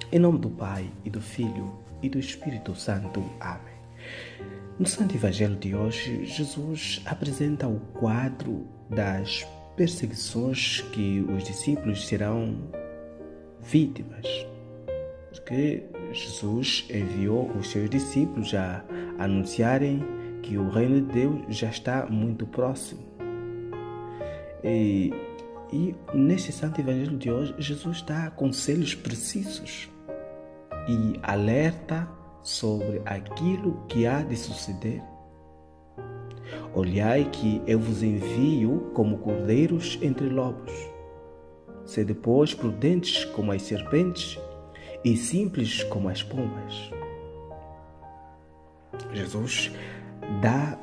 Em nome do Pai, e do Filho, e do Espírito Santo. Amém. No Santo Evangelho de hoje, Jesus apresenta o quadro das perseguições que os discípulos serão vítimas. Porque Jesus enviou os seus discípulos a anunciarem que o reino de Deus já está muito próximo. E neste Santo Evangelho de hoje, Jesus dá conselhos precisos e alerta sobre aquilo que há de suceder. Olhai que eu vos envio como cordeiros entre lobos. Sede, pois, prudentes como as serpentes e simples como as pombas. Jesus dá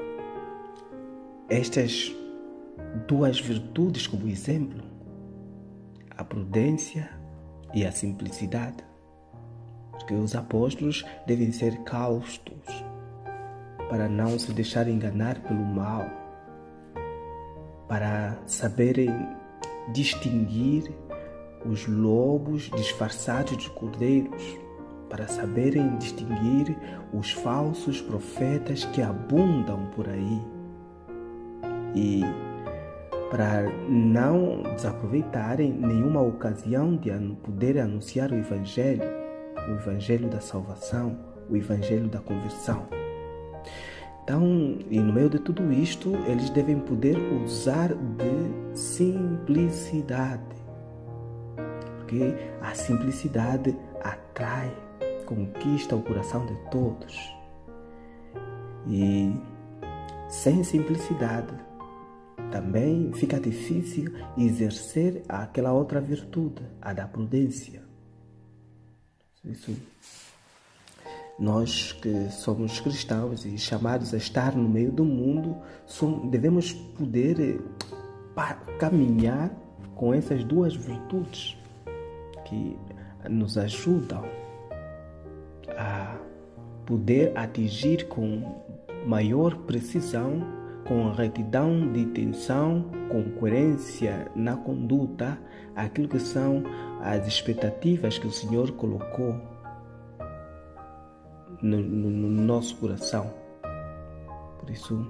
estas duas virtudes como exemplo: a prudência e a simplicidade. Porque os apóstolos devem ser cautos para não se deixarem enganar pelo mal, para saberem distinguir os lobos disfarçados de cordeiros, para saberem distinguir os falsos profetas que abundam por aí e para não desaproveitarem nenhuma ocasião de poder anunciar o Evangelho da salvação, o Evangelho da conversão. Então, e no meio de tudo isto, eles devem poder usar de simplicidade, porque a simplicidade atrai, conquista o coração de todos. E sem simplicidade também fica difícil exercer aquela outra virtude, a da prudência. Isso, nós que somos cristãos e chamados a estar no meio do mundo, devemos poder caminhar com essas duas virtudes que nos ajudam a poder atingir com maior precisão, com retidão de intenção, com coerência na conduta, aquilo que são as expectativas que o Senhor colocou no nosso coração. Por isso,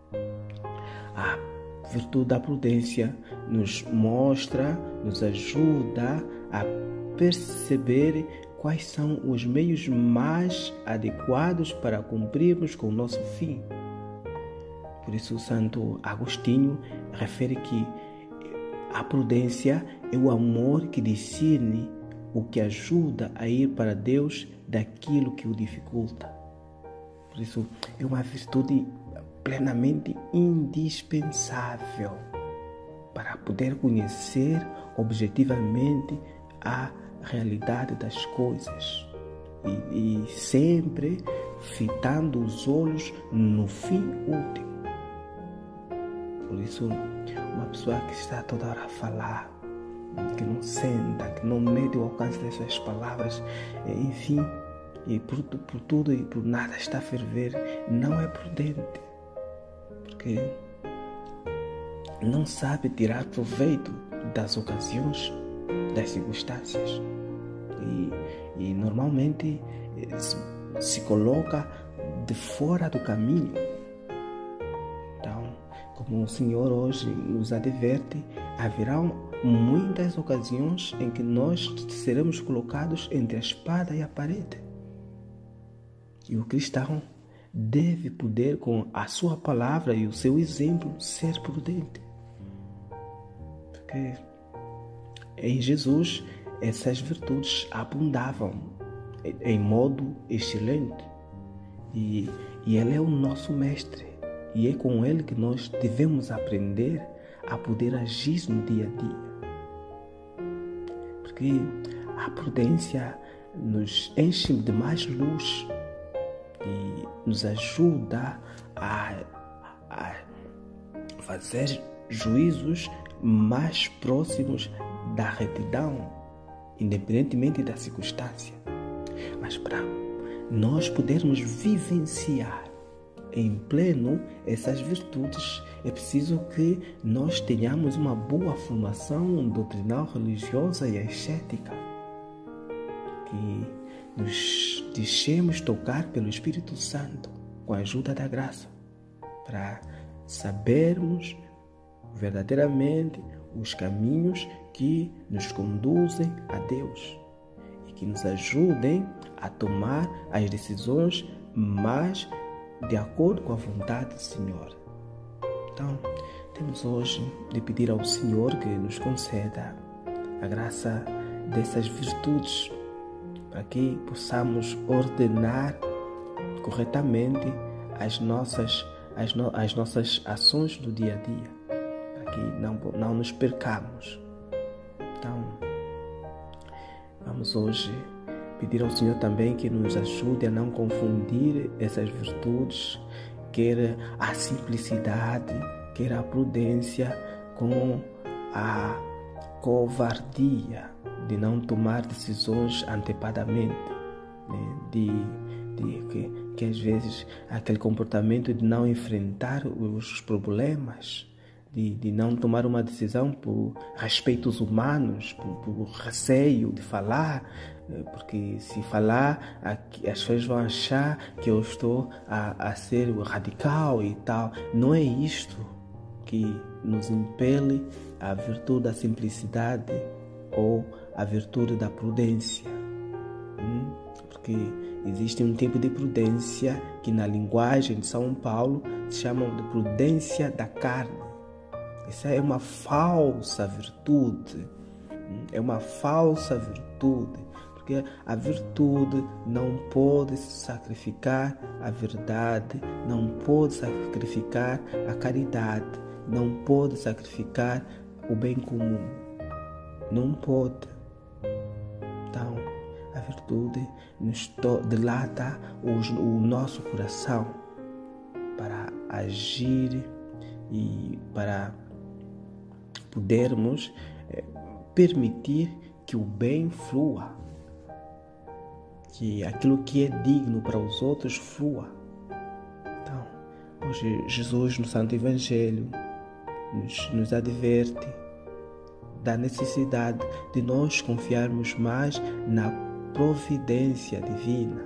a virtude da prudência nos mostra, nos ajuda a perceber quais são os meios mais adequados para cumprirmos com o nosso fim. Por isso, Santo Agostinho refere que a prudência é o amor que discerne o que ajuda a ir para Deus daquilo que o dificulta. Por isso, é uma virtude plenamente indispensável para poder conhecer objetivamente a realidade das coisas e sempre fitando os olhos no fim último. Por isso, uma pessoa que está toda hora a falar, que não senta, que não mede o alcance das suas palavras, enfim, e por tudo e por nada está a ferver, não é prudente, porque não sabe tirar proveito das ocasiões, das circunstâncias, e normalmente se coloca de fora do caminho. Como o Senhor hoje nos adverte, haverão muitas ocasiões em que nós seremos colocados entre a espada e a parede. E o cristão deve poder, com a sua palavra e o seu exemplo, ser prudente. Porque em Jesus essas virtudes abundavam em modo excelente. E Ele é o nosso mestre. E é com Ele que nós devemos aprender a poder agir no dia a dia. Porque a prudência nos enche de mais luz e nos ajuda a fazer juízos mais próximos da retidão, independentemente da circunstância. Mas para nós podermos vivenciar em pleno essas virtudes, é preciso que nós tenhamos uma boa formação doutrinal, religiosa e ascética. que nos deixemos tocar pelo Espírito Santo com a ajuda da graça, para sabermos verdadeiramente os caminhos que nos conduzem a Deus e que nos ajudem a tomar as decisões mais de acordo com a vontade do Senhor. Então, temos hoje de pedir ao Senhor que nos conceda a graça dessas virtudes, para que possamos ordenar corretamente as nossas ações do dia a dia, para que não nos percamos. Então, vamos hoje pedir ao Senhor também que nos ajude a não confundir essas virtudes, quer a simplicidade, quer a prudência, com a covardia de não tomar decisões antecipadamente, né? Que às vezes aquele comportamento de não enfrentar os problemas, de não tomar uma decisão por respeitos humanos, por receio de falar, porque se falar as pessoas vão achar que eu estou a ser radical e tal. Não é isto que nos impele a virtude da simplicidade ou a virtude da prudência, porque existe um tipo de prudência que na linguagem de São Paulo se chama de prudência da carne. Essa é uma falsa virtude, porque a virtude não pode sacrificar a verdade, não pode sacrificar a caridade, não pode sacrificar o bem comum, não pode. Então, a virtude nos dilata o nosso coração para agir e para podermos permitir que o bem flua, que aquilo que é digno para os outros flua. Então, hoje Jesus no Santo Evangelho nos adverte da necessidade de nós confiarmos mais na providência divina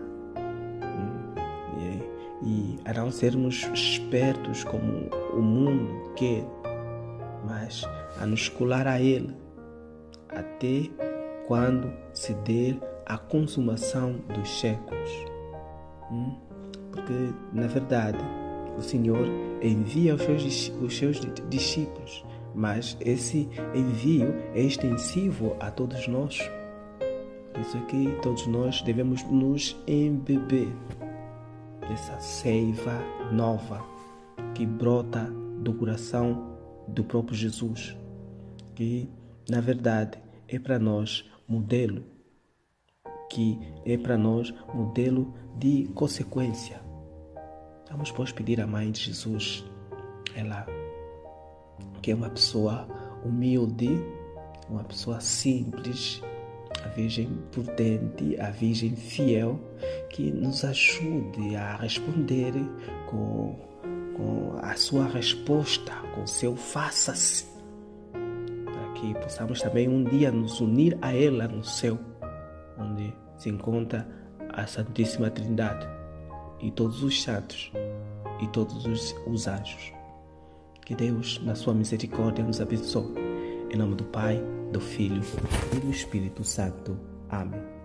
e a não sermos espertos como o mundo quer, mas a nos colar a Ele até quando se der a consumação dos séculos. Porque, na verdade, o Senhor envia os seus discípulos, mas esse envio é extensivo a todos nós. Por isso é que todos nós devemos nos embeber dessa seiva nova que brota do coração do próprio Jesus, que na verdade é para nós modelo, que é para nós modelo de consequência. Vamos, pois, pedir à Mãe de Jesus, ela que é uma pessoa humilde, uma pessoa simples, a Virgem prudente, a Virgem fiel, que nos ajude a responder com a sua resposta, com o seu faça-se, para que possamos também um dia nos unir a ela no céu, onde se encontra a Santíssima Trindade e todos os santos e todos os anjos. Que Deus, na sua misericórdia, nos abençoe. Em nome do Pai, do Filho e do Espírito Santo. Amém.